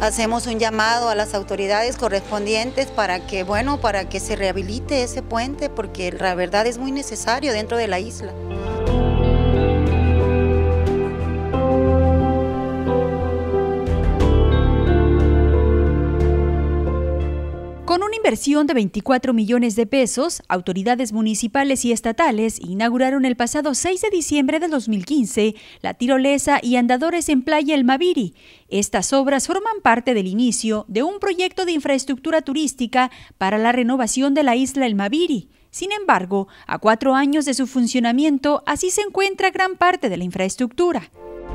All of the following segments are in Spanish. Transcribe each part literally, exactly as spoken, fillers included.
hacemos un llamado a las autoridades correspondientes para que, bueno, para que se rehabilite ese puente, porque la verdad es muy necesario dentro de la isla. Con una inversión de veinticuatro millones de pesos, autoridades municipales y estatales inauguraron el pasado seis de diciembre de dos mil quince la tirolesa y andadores en Playa El Maviri. Estas obras forman parte del inicio de un proyecto de infraestructura turística para la renovación de la isla El Maviri. Sin embargo, a cuatro años de su funcionamiento, así se encuentra gran parte de la infraestructura.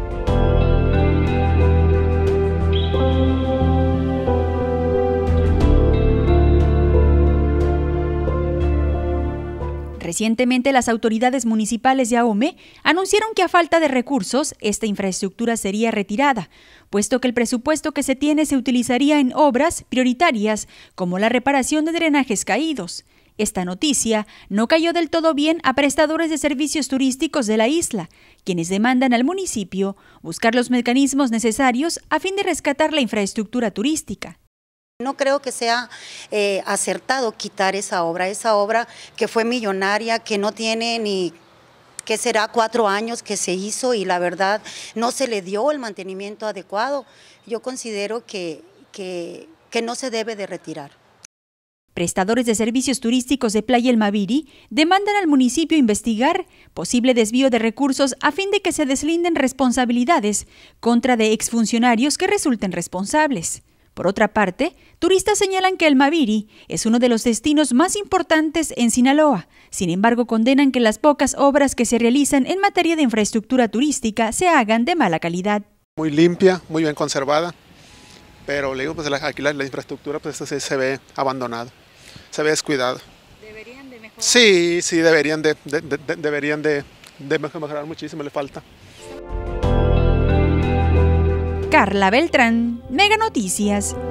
Recientemente, las autoridades municipales de Ahome anunciaron que a falta de recursos, esta infraestructura sería retirada, puesto que el presupuesto que se tiene se utilizaría en obras prioritarias, como la reparación de drenajes caídos. Esta noticia no cayó del todo bien a prestadores de servicios turísticos de la isla, quienes demandan al municipio buscar los mecanismos necesarios a fin de rescatar la infraestructura turística. No creo que sea eh, acertado quitar esa obra, esa obra que fue millonaria, que no tiene ni, que será cuatro años que se hizo y la verdad no se le dio el mantenimiento adecuado. Yo considero que, que, que no se debe de retirar. Prestadores de servicios turísticos de Playa El Maviri demandan al municipio investigar posible desvío de recursos a fin de que se deslinden responsabilidades contra de exfuncionarios que resulten responsables. Por otra parte, turistas señalan que El Maviri es uno de los destinos más importantes en Sinaloa. Sin embargo, condenan que las pocas obras que se realizan en materia de infraestructura turística se hagan de mala calidad. Muy limpia, muy bien conservada, pero le digo, pues aquí la, la infraestructura pues se, se ve abandonada, se ve descuidado. ¿Deberían de mejorar? Sí, sí, deberían de, de, de, de deberían de, de mejorar muchísimo, le falta. Carla Beltrán, Mega Noticias.